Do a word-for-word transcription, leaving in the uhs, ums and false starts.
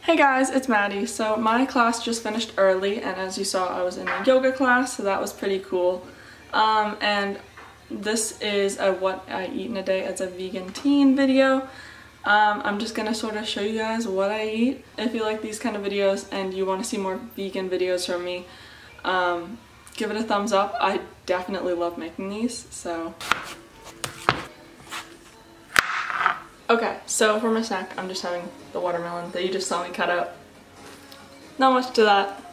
Hey guys, it's Maddie. So my class just finished early, and as you saw I was in a yoga class, so that was pretty cool. Um, and this is a what I eat in a day as a vegan teen video. Um, I'm just gonna sort of show you guys what I eat. If you like these kind of videos and you want to see more vegan videos from me, um, give it a thumbs up. I definitely love making these, so. Okay, so for my snack, I'm just having the watermelon that you just saw me cut out. Not much to that.